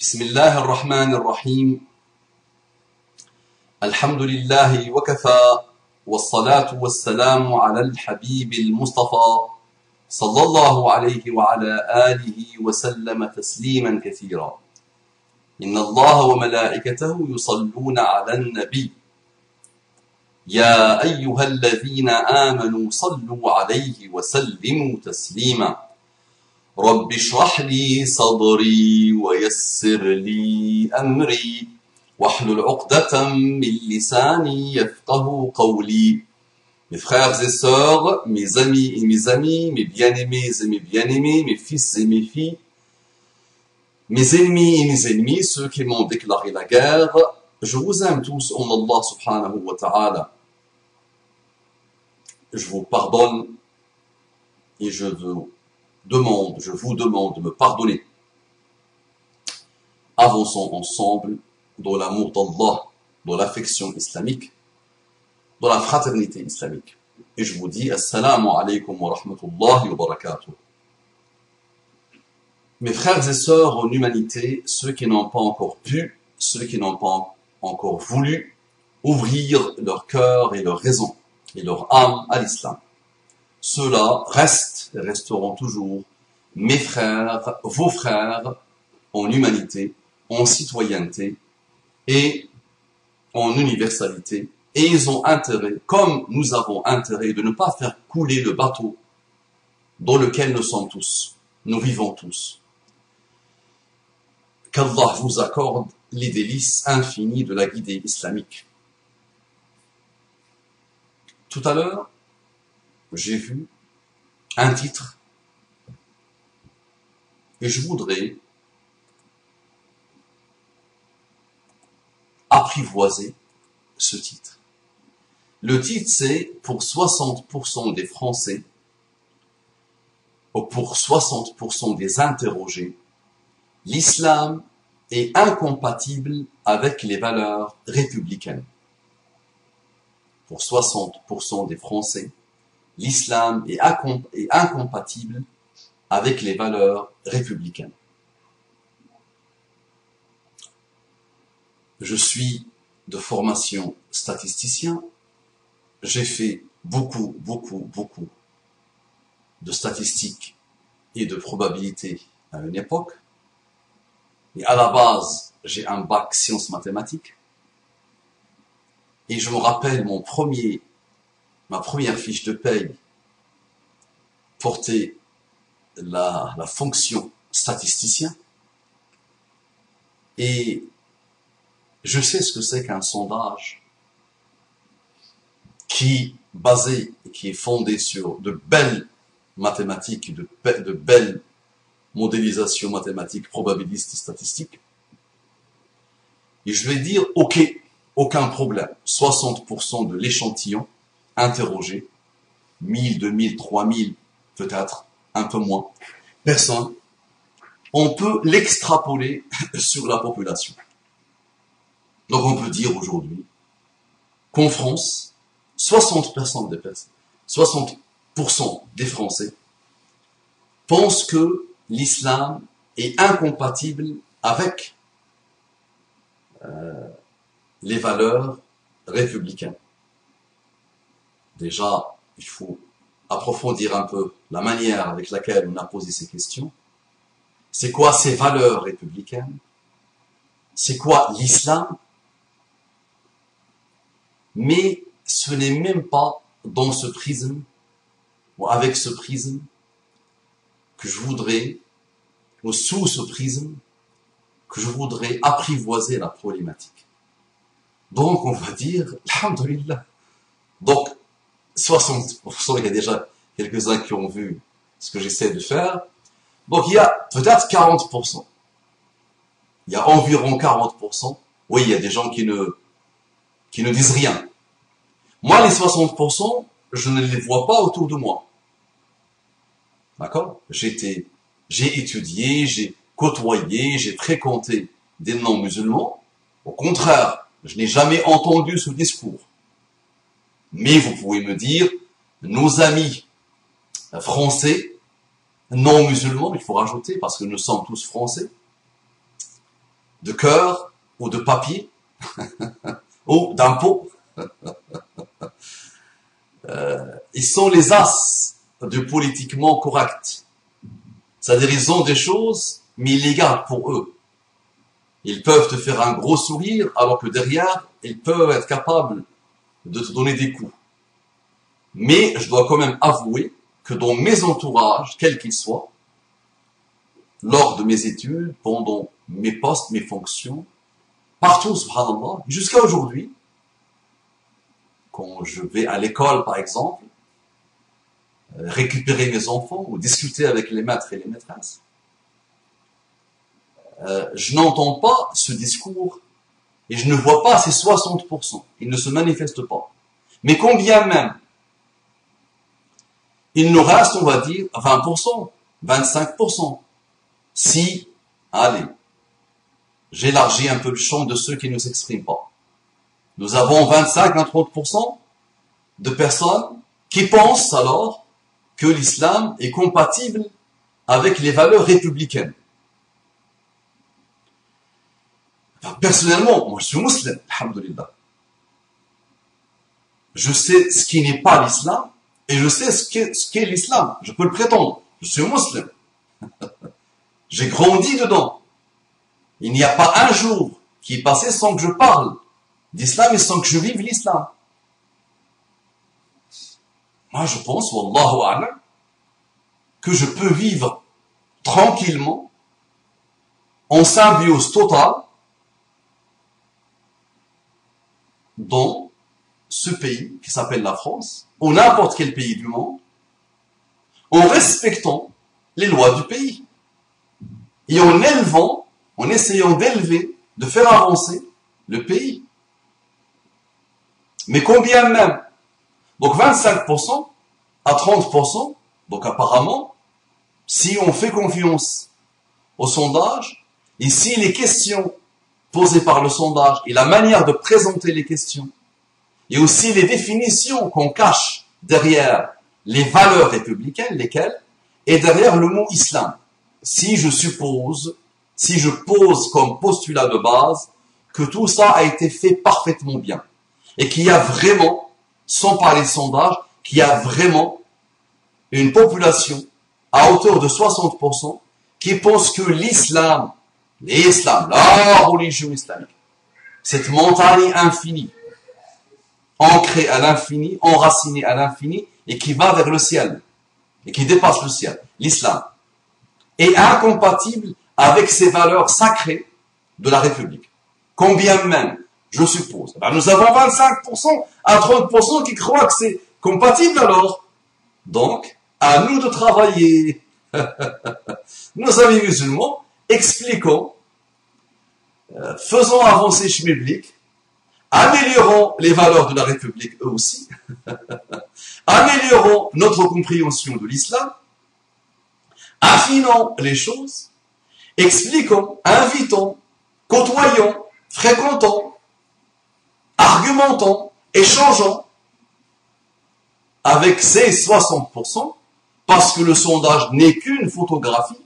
بسم الله الرحمن الرحيم الحمد لله وكفى والصلاة والسلام على الحبيب المصطفى صلى الله عليه وعلى آله وسلم تسليما كثيرا إن الله وملائكته يصلون على النبي يا أيها الذين آمنوا صلوا عليه وسلموا تسليما رب اشرح لي صدري ويسر لي أمري واحلل عقدة من لساني يفقه قولي. Mes frères et sœurs, mes amis et mes amis, mes bien-aimés et mes bien-aimés, mes fils et mes filles, mes ennemis et mes ennemis, ceux qui m'ont déclaré la guerre, je vous aime tous en Allah subhanahu wa ta'ala. Je vous pardonne et je vous demande de me pardonner. Avançons ensemble dans l'amour d'Allah, dans l'affection islamique, dans la fraternité islamique. Et je vous dis Assalamu alaikum wa rahmatullahi wa barakatuh. Mes frères et sœurs en humanité, ceux qui n'ont pas encore pu, ceux qui n'ont pas encore voulu ouvrir leur cœur et leur raison et leur âme à l'islam. Ceux-là restent et resteront toujours mes frères, vos frères en humanité, en citoyenneté et en universalité. Et ils ont intérêt, comme nous avons intérêt, de ne pas faire couler le bateau dans lequel nous sommes tous, nous vivons tous. Qu'Allah vous accorde les délices infinies de la guidée islamique. Tout à l'heure, j'ai vu un titre et je voudrais apprivoiser ce titre. Le titre, c'est pour 60% des Français, ou pour 60% des interrogés, l'islam est incompatible avec les valeurs républicaines. Pour 60% des Français, l'islam est incompatible avec les valeurs républicaines. Je suis de formation statisticien. J'ai fait beaucoup de statistiques et de probabilités à une époque. Et à la base, j'ai un bac sciences mathématiques. Et je me rappelle ma première fiche de paye portait la fonction statisticien. Et je sais ce que c'est qu'un sondage qui est fondé sur de belles mathématiques, de belles modélisations mathématiques, probabilistes et statistiques. Et je vais dire, ok, aucun problème. 60% de l'échantillon interrogé, 1000, 2000, 3000, peut-être, un peu moins, personnes, on peut l'extrapoler sur la population. Donc on peut dire aujourd'hui qu'en France, 60% des Français pensent que l'islam est incompatible avec les valeurs républicaines. Déjà, il faut approfondir un peu la manière avec laquelle on a posé ces questions. C'est quoi ces valeurs républicaines? C'est quoi l'islam? Mais ce n'est même pas dans ce prisme, ou avec ce prisme, que je voudrais, ou sous ce prisme, que je voudrais apprivoiser la problématique. Donc, on va dire, alhamdoulilah. Donc, 60%, il y a déjà quelques-uns qui ont vu ce que j'essaie de faire. Donc, il y a peut-être 40%. Il y a environ 40%. Oui, il y a des gens qui ne disent rien. Moi, les 60%, je ne les vois pas autour de moi. D'accord? J'ai étudié, j'ai côtoyé, j'ai fréquenté des non-musulmans. Au contraire, je n'ai jamais entendu ce discours. Mais vous pouvez me dire, nos amis français, non-musulmans, il faut rajouter, parce que nous sommes tous français, de cœur ou de papier ou d'impôt. Ils sont les as du politiquement correct. C'est-à-dire, ils ont des choses, mais ils les gardent pour eux. Ils peuvent te faire un gros sourire, alors que derrière, ils peuvent être capables de te donner des coups. Mais je dois quand même avouer que dans mes entourages, quels qu'ils soient, lors de mes études, pendant mes postes, mes fonctions, partout, subhanallah, jusqu'à aujourd'hui, quand je vais à l'école, par exemple, récupérer mes enfants ou discuter avec les maîtres et les maîtresses, je n'entends pas ce discours et je ne vois pas ces 60%. Ils ne se manifestent pas. Mais combien même il nous reste, on va dire, 20%, 25%. Si, allez, j'élargis un peu le champ de ceux qui ne s'expriment pas. Nous avons 25 à 30% de personnes qui pensent alors que l'islam est compatible avec les valeurs républicaines. Enfin, personnellement, moi je suis musulman, alhamdoulilah. Je sais ce qui n'est pas l'islam et je sais ce qu'est l'islam. Je peux le prétendre. Je suis musulman. J'ai grandi dedans. Il n'y a pas un jour qui est passé sans que je parle d'islam et sans que je vive l'islam. Moi, je pense, wallahu a'lam, que je peux vivre tranquillement, en symbiose totale, dans ce pays qui s'appelle la France, ou n'importe quel pays du monde, en respectant les lois du pays. Et en élevant, en essayant d'élever, de faire avancer le pays. Mais combien même? Donc 25% à 30%, donc apparemment, si on fait confiance au sondage, et si les questions posées par le sondage et la manière de présenter les questions, et aussi les définitions qu'on cache derrière les valeurs républicaines, lesquelles, et derrière le mot islam. Si je suppose, si je pose comme postulat de base que tout ça a été fait parfaitement bien, et qu'il y a vraiment, sans parler de sondage, qu'il y a vraiment une population à hauteur de 60% qui pense que l'islam, la religion islamique, cette montagne infinie, ancrée à l'infini, enracinée à l'infini, et qui va vers le ciel, et qui dépasse le ciel, l'islam, est incompatible avec ces valeurs sacrées de la République. Combien même, je suppose. Ben, nous avons 25% à 30% qui croient que c'est compatible alors. Donc, à nous de travailler. Nos amis musulmans, expliquons, faisons avancer Schmiblik, améliorons les valeurs de la République eux aussi, améliorons notre compréhension de l'islam, affinons les choses, expliquons, invitons, côtoyons, fréquentons, argumentons, échangeons avec ces 60%, parce que le sondage n'est qu'une photographie.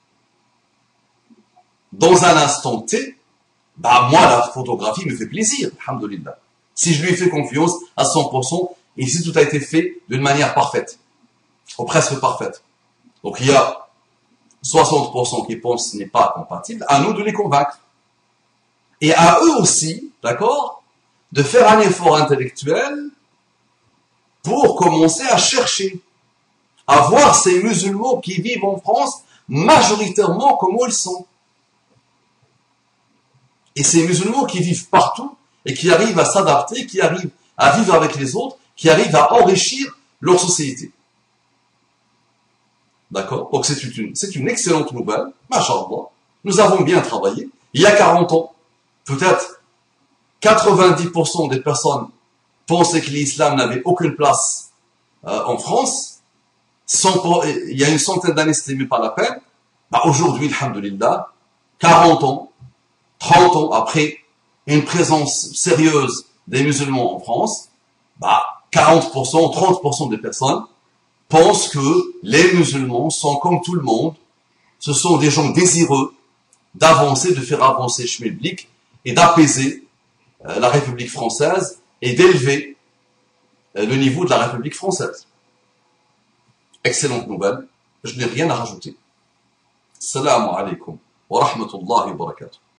Dans un instant T, bah moi la photographie me fait plaisir, alhamdoulilah. Si je lui fais confiance à 100%, et si tout a été fait d'une manière parfaite, ou presque parfaite. Donc il y a 60% qui pensent que ce n'est pas compatible, à nous de les convaincre. Et à eux aussi, d'accord, de faire un effort intellectuel pour commencer à chercher, à voir ces musulmans qui vivent en France majoritairement comment ils sont. Et ces musulmans qui vivent partout et qui arrivent à s'adapter, qui arrivent à vivre avec les autres, qui arrivent à enrichir leur société. D'accord? Donc c'est une excellente nouvelle, machallah. Nous avons bien travaillé. Il y a 40 ans, peut-être 90% des personnes pensaient que l'islam n'avait aucune place en France. Il y a une centaine d'années, c'était même pas la peine. Bah, aujourd'hui, alhamdoulilah, 40 ans, 30 ans après une présence sérieuse des musulmans en France, bah, 40%, 30% des personnes pensent que les musulmans sont comme tout le monde. Ce sont des gens désireux d'avancer, de faire avancer Schmilblick et d'apaiser la République française et d'élever le niveau de la République française. Excellente nouvelle, je n'ai rien à rajouter. Assalamu alaikum wa rahmatullahi wa barakatuh.